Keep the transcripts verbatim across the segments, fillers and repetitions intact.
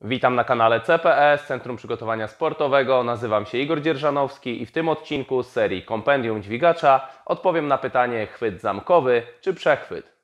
Witam na kanale C P S, Centrum Przygotowania Sportowego. Nazywam się Igor Dzierżanowski i w tym odcinku z serii Kompendium Dźwigacza odpowiem na pytanie: chwyt zamkowy czy przechwyt?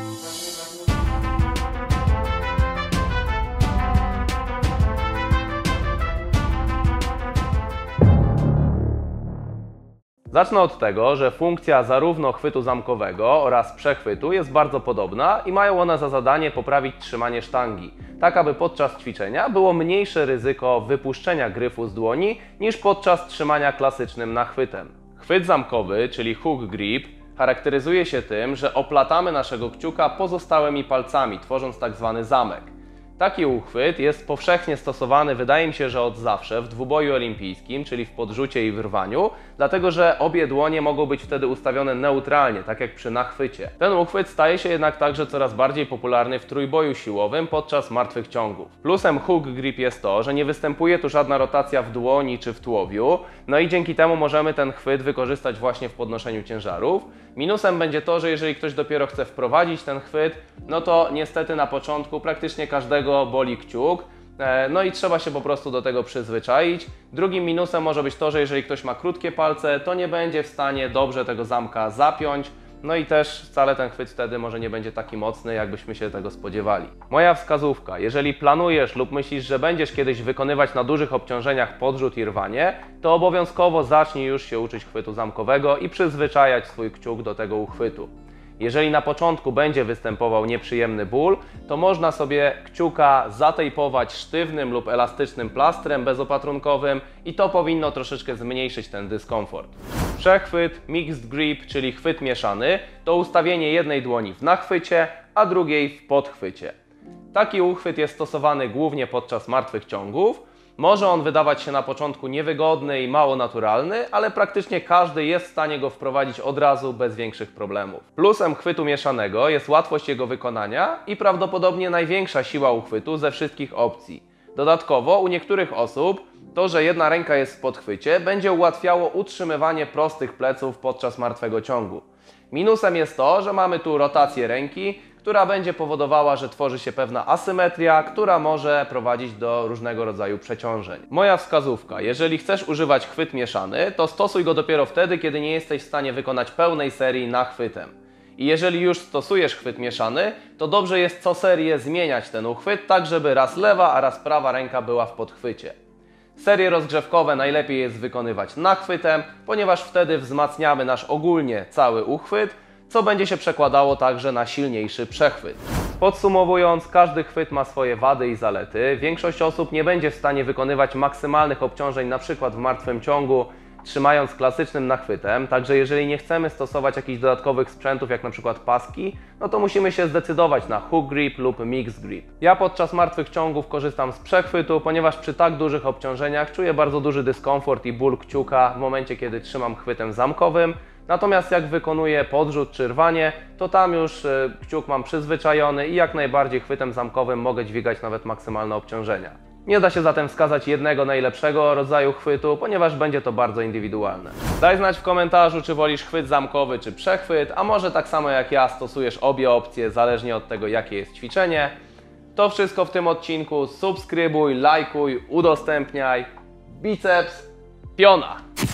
Zacznę od tego, że funkcja zarówno chwytu zamkowego oraz przechwytu jest bardzo podobna i mają one za zadanie poprawić trzymanie sztangi, tak aby podczas ćwiczenia było mniejsze ryzyko wypuszczenia gryfu z dłoni niż podczas trzymania klasycznym nachwytem. Chwyt zamkowy, czyli hook grip, charakteryzuje się tym, że oplatamy naszego kciuka pozostałymi palcami, tworząc tak zwany zamek. Taki uchwyt jest powszechnie stosowany, wydaje mi się, że od zawsze, w dwuboju olimpijskim, czyli w podrzucie i w rwaniu, dlatego że obie dłonie mogą być wtedy ustawione neutralnie, tak jak przy nachwycie. Ten uchwyt staje się jednak także coraz bardziej popularny w trójboju siłowym podczas martwych ciągów. Plusem hook grip jest to, że nie występuje tu żadna rotacja w dłoni czy w tułowiu, no i dzięki temu możemy ten chwyt wykorzystać właśnie w podnoszeniu ciężarów. Minusem będzie to, że jeżeli ktoś dopiero chce wprowadzić ten chwyt, no to niestety na początku praktycznie każdego boli kciuk, no i trzeba się po prostu do tego przyzwyczaić. Drugim minusem może być to, że jeżeli ktoś ma krótkie palce, to nie będzie w stanie dobrze tego zamka zapiąć, no i też wcale ten chwyt wtedy może nie będzie taki mocny, jakbyśmy się tego spodziewali. Moja wskazówka: jeżeli planujesz lub myślisz, że będziesz kiedyś wykonywać na dużych obciążeniach podrzut i rwanie, to obowiązkowo zacznij już się uczyć chwytu zamkowego i przyzwyczajać swój kciuk do tego uchwytu. Jeżeli na początku będzie występował nieprzyjemny ból, to można sobie kciuka zatejpować sztywnym lub elastycznym plastrem bezopatrunkowym i to powinno troszeczkę zmniejszyć ten dyskomfort. Przechwyt, mixed grip, czyli chwyt mieszany, to ustawienie jednej dłoni w nachwycie, a drugiej w podchwycie. Taki uchwyt jest stosowany głównie podczas martwych ciągów. Może on wydawać się na początku niewygodny i mało naturalny, ale praktycznie każdy jest w stanie go wprowadzić od razu bez większych problemów. Plusem chwytu mieszanego jest łatwość jego wykonania i prawdopodobnie największa siła uchwytu ze wszystkich opcji. Dodatkowo u niektórych osób to, że jedna ręka jest w podchwycie, będzie ułatwiało utrzymywanie prostych pleców podczas martwego ciągu. Minusem jest to, że mamy tu rotację ręki, która będzie powodowała, że tworzy się pewna asymetria, która może prowadzić do różnego rodzaju przeciążeń. Moja wskazówka: jeżeli chcesz używać chwyt mieszany, to stosuj go dopiero wtedy, kiedy nie jesteś w stanie wykonać pełnej serii nachwytem. I jeżeli już stosujesz chwyt mieszany, to dobrze jest co serię zmieniać ten uchwyt, tak żeby raz lewa, a raz prawa ręka była w podchwycie. Serie rozgrzewkowe najlepiej jest wykonywać nachwytem, ponieważ wtedy wzmacniamy nasz ogólnie cały uchwyt, co będzie się przekładało także na silniejszy przechwyt. Podsumowując, każdy chwyt ma swoje wady i zalety. Większość osób nie będzie w stanie wykonywać maksymalnych obciążeń, na przykład w martwym ciągu, trzymając klasycznym nachwytem, także jeżeli nie chcemy stosować jakichś dodatkowych sprzętów, jak na przykład paski, no to musimy się zdecydować na hook grip lub mixed grip. Ja podczas martwych ciągów korzystam z przechwytu, ponieważ przy tak dużych obciążeniach czuję bardzo duży dyskomfort i ból kciuka w momencie, kiedy trzymam chwytem zamkowym. Natomiast jak wykonuję podrzut czy rwanie, to tam już kciuk mam przyzwyczajony i jak najbardziej chwytem zamkowym mogę dźwigać nawet maksymalne obciążenia. Nie da się zatem wskazać jednego najlepszego rodzaju chwytu, ponieważ będzie to bardzo indywidualne. Daj znać w komentarzu, czy wolisz chwyt zamkowy czy przechwyt, a może tak samo jak ja stosujesz obie opcje, zależnie od tego, jakie jest ćwiczenie. To wszystko w tym odcinku. Subskrybuj, lajkuj, udostępniaj. Biceps, piona!